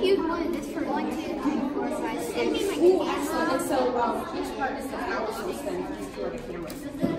use one of this for 1, 2, 3, 4, 5, 6. Ooh, excellent. And so each part is the power source then for the cameras.